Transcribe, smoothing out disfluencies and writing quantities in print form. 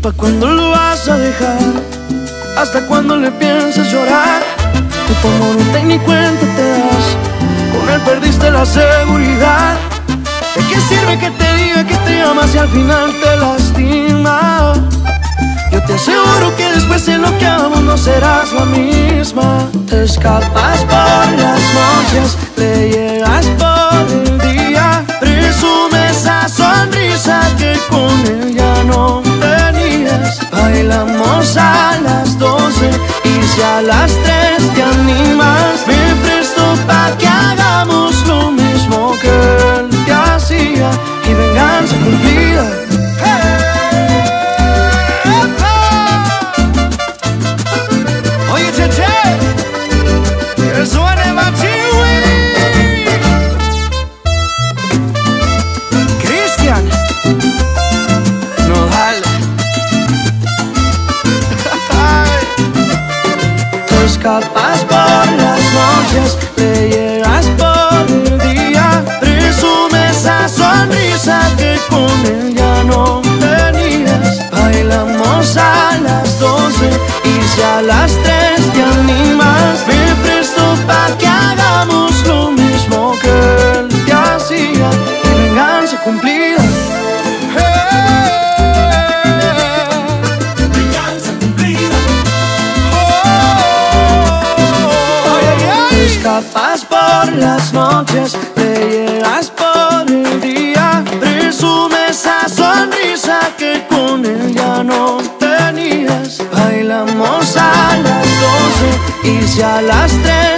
¿Pa' cuándo lo vas a dejar? ¿Hasta cuándo le piensas llorar? Que tu amor no te ni cuenta te das. Con él perdiste la seguridad. ¿De qué sirve que te diga que te amas si al final te lastima? Yo te aseguro que después de lo que amo no serás la misma. Te escapas por las noches, te llegas por el día. Presume esa sonrisa que con él ya no tenías. Bailamos a las 12 y si a las 3 te animas, me presto pa' que hagamos lo mismo que él te hacía. Y venganza cumplida. Escapas por las noches, te llegas por el día. Presume esa sonrisa que con él ya no tenías. Bailamos a las 12 y si a las 3 te animas, me presto pa' que hagamos lo mismo que él te hacía. Y venganza cumplida. Escapas por las noches, te llegas por el día. Presume esa sonrisa que con él ya no tenías. Bailamos a las 12 y si a las 3